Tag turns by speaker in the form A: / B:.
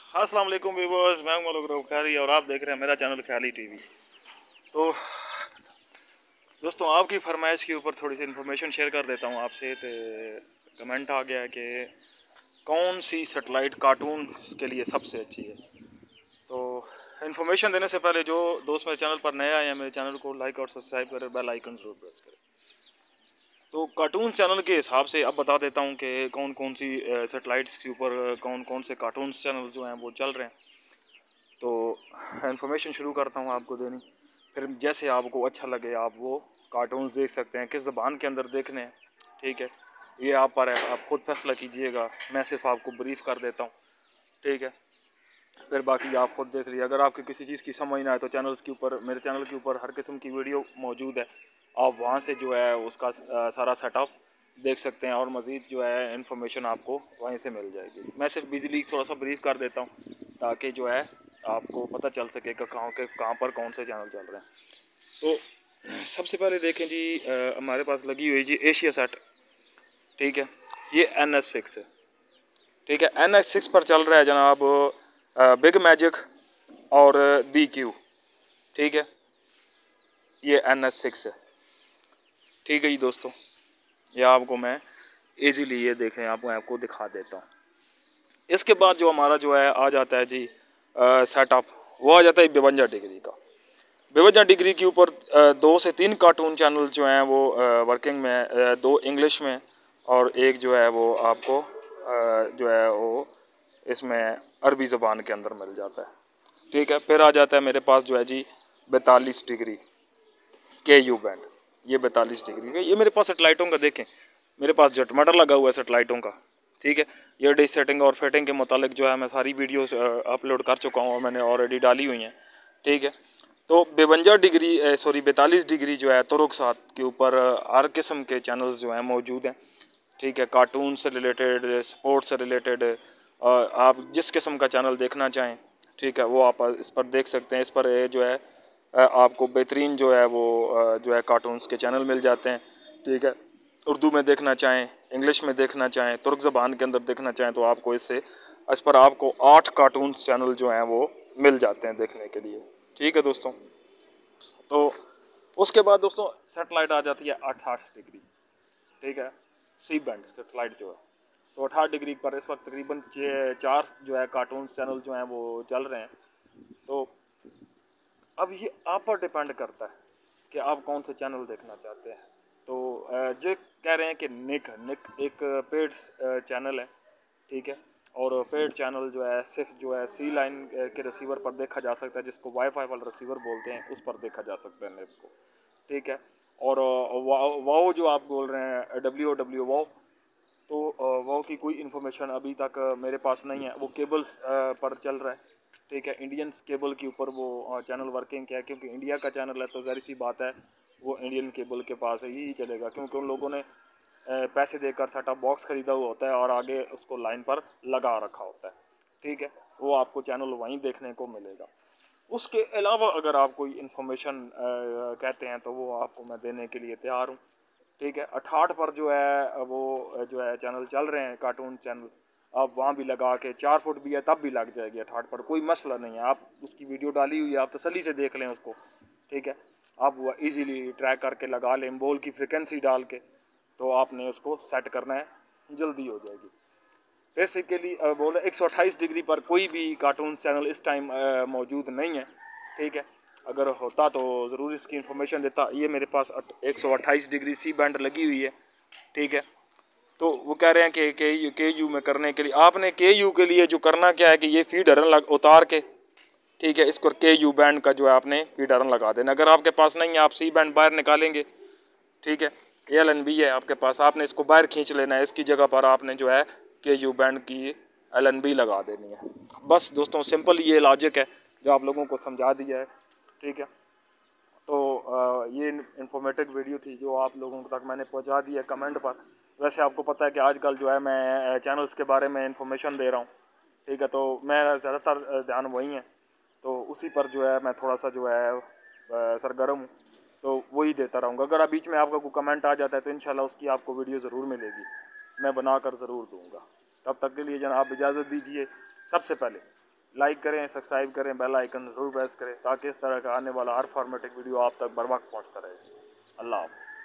A: अस्सलाम वालेकुम व्यूअर्स, मैं हूं मौलवी ख्याली और आप देख रहे हैं मेरा चैनल ख्याली टीवी। तो दोस्तों, आपकी फरमाइश के ऊपर थोड़ी सी इन्फॉर्मेशन शेयर कर देता हूं आपसे। तो कमेंट आ गया कि कौन सी सेटेलाइट कार्टून के लिए सबसे अच्छी है। तो इन्फॉर्मेशन देने से पहले जो दोस्त मेरे चैनल पर नए आए हैं, मेरे चैनल को लाइक और सब्सक्राइब करें, बेल आइकन जरूर प्रेस करें। तो कार्टून चैनल के हिसाब से अब बता देता हूं कि कौन कौन सी सेटेलाइट्स के ऊपर कौन कौन से कार्टून चैनल जो हैं वो चल रहे हैं। तो इन्फॉर्मेशन शुरू करता हूँ आपको देनी, फिर जैसे आपको अच्छा लगे आप वो कार्टून्स देख सकते हैं, किस ज़बान के अंदर देखने हैं। ठीक है, ये आप पर है, आप खुद फैसला कीजिएगा, मैं सिर्फ आपको ब्रीफ कर देता हूँ। ठीक है, फिर बाकी आप खुद देख लीजिए। अगर आपकी किसी चीज़ की समझ ना आए तो चैनल्स के ऊपर, मेरे चैनल के ऊपर हर किस्म की वीडियो मौजूद है, आप वहाँ से जो है उसका सारा सेटअप देख सकते हैं और मज़ीद जो है इन्फॉर्मेशन आपको वहीं से मिल जाएगी। मैं सिर्फ बिजली थोड़ा सा ब्रीफ कर देता हूँ ताकि जो है आपको पता चल सके कि कहाँ पर कौन से चैनल चल रहे हैं। तो सबसे पहले देखें जी, हमारे पास लगी हुई जी एशिया सेट। ठीक है, ये NS6 है। ठीक है, NS6 पर चल रहा है जनाब बिग मैजिक और DQ। ठीक है, ये NS6 है। ठीक है जी दोस्तों, ये आपको मैं इजीली ये देखें आपको दिखा देता हूँ। इसके बाद जो हमारा जो है आ जाता है जी सेटअप, वो आ जाता है 52 डिग्री का। 52 डिग्री के ऊपर 2 से 3 कार्टून चैनल जो हैं वो वर्किंग में, 2 इंग्लिश में और एक जो है वो आपको जो है वो इसमें अरबी ज़बान के अंदर मिल जाता है। ठीक है, फिर आ जाता है मेरे पास जो है जी 42 डिग्री KU बैंड। ये 42 डिग्री का, ये मेरे पास सेटेलाइटों का देखें, मेरे पास जटमटर लगा हुआ है सेटेलाइटों का। ठीक है, ये डिश सेटिंग और फिटिंग के मुतालिक जो है मैं सारी वीडियोस अपलोड कर चुका हूँ और मैंने ऑलरेडी डाली हुई हैं। ठीक है, तो 42 डिग्री जो है तुरुक साथ के ऊपर हर किस्म के चैनल्स जो हैं मौजूद हैं। ठीक है, कार्टून से रिलेटेड, स्पोर्ट्स से रिलेटेड, आप जिस किस्म का चैनल देखना चाहें, ठीक है, वो आप इस पर देख सकते हैं। इस पर जो है आपको बेहतरीन जो है वो जो है कार्टून्स के चैनल मिल जाते हैं। ठीक है, उर्दू में देखना चाहें, इंग्लिश में देखना चाहें, तुर्क ज़बान के अंदर देखना चाहें तो आपको इस पर आपको 8 कार्टून चैनल जो हैं वो मिल जाते हैं देखने के लिए। ठीक है दोस्तों, तो उसके बाद दोस्तों सेटेलाइट आ जाती है 88 डिग्री। ठीक है, सी बैंड सेटेलाइट जो है, तो 88 डिग्री पर इस वक्त तकरीबन 4 जो है कार्टून चैनल जो हैं वो चल रहे हैं। तो अब ये आप पर डिपेंड करता है कि आप कौन से चैनल देखना चाहते हैं। तो जो कह रहे हैं कि निक निक एक पेड चैनल है। ठीक है, और पेड चैनल जो है सिर्फ जो है सी लाइन के रिसीवर पर देखा जा सकता है, जिसको वाईफाई वाला रिसीवर बोलते हैं, उस पर देखा जा सकता है नेट को। ठीक है, और वाओ जो आप बोल रहे हैं WOW वाओ, तो वाओ की कोई इन्फॉर्मेशन अभी तक मेरे पास नहीं है। वो केबल्स पर चल रहा है। ठीक है, इंडियन केबल के ऊपर वो चैनल वर्किंग क्या है, क्योंकि इंडिया का चैनल है तो ज़ाहिर सी बात है वो इंडियन केबल के पास ही चलेगा, क्योंकि उन लोगों ने पैसे देकर सेटअप बॉक्स ख़रीदा हुआ होता है और आगे उसको लाइन पर लगा रखा होता है। ठीक है, वो आपको चैनल वहीं देखने को मिलेगा। उसके अलावा अगर आप कोई इन्फॉर्मेशन कहते हैं तो वो आपको मैं देने के लिए तैयार हूँ। ठीक है, 68 पर जो है वो जो है चैनल चल रहे हैं कार्टून चैनल, आप वहाँ भी लगा के 4 फुट भी है तब भी लग जाएगी 68 पर, कोई मसला नहीं है। आप उसकी वीडियो डाली हुई है, आप तसल्ली से देख लें उसको। ठीक है, आप वो इजीली ट्रैक करके लगा लें, बॉल की फ्रिक्वेंसी डाल के, तो आपने उसको सेट करना है, जल्दी हो जाएगी। बेसिकली बोले 128 डिग्री पर कोई भी कार्टून चैनल इस टाइम मौजूद नहीं है। ठीक है, अगर होता तो ज़रूर इसकी इन्फॉर्मेशन देता। ये मेरे पास 128 डिग्री सी बैंड लगी हुई है। ठीक है, तो वो कह रहे हैं कि के यू में करने के लिए आपने KU के लिए जो करना क्या है कि ये फीड हरन उतार के, ठीक है, इसको KU बैंड का जो है आपने फीड हरन लगा देना। अगर आपके पास नहीं है, आप सी बैंड बाहर निकालेंगे। ठीक है, LNB है आपके पास, आपने इसको बाहर खींच लेना है, इसकी जगह पर आपने जो है KU बैंड की LNB लगा देनी है। बस दोस्तों, सिंपल ये लॉजिक है जो आप लोगों को समझा दिया है। ठीक है, तो ये इन्फॉर्मेटिव वीडियो थी जो आप लोगों तक मैंने पहुंचा दी है कमेंट पर। वैसे आपको पता है कि आजकल जो है मैं चैनल्स के बारे में इन्फॉर्मेशन दे रहा हूँ। ठीक है, तो मैं ज़्यादातर ध्यान वही है, तो उसी पर जो है मैं थोड़ा सा जो है सरगर्म हूँ, तो वही देता रहूँगा। अगर आप बीच में आपका कोई कमेंट आ जाता है तो इंशाल्लाह उसकी आपको वीडियो ज़रूर मिलेगी, मैं बनाकर ज़रूर दूँगा। तब तक के लिए जनाब इजाज़त दीजिए। सबसे पहले लाइक करें, सब्सक्राइब करें, बेल आइकन ज़रूर प्रेस करें ताकि इस तरह का आने वाला हर फॉर्मेटिक वीडियो आप तक बर वक्त पहुँचता रहे। अल्लाह हाफ़िज़।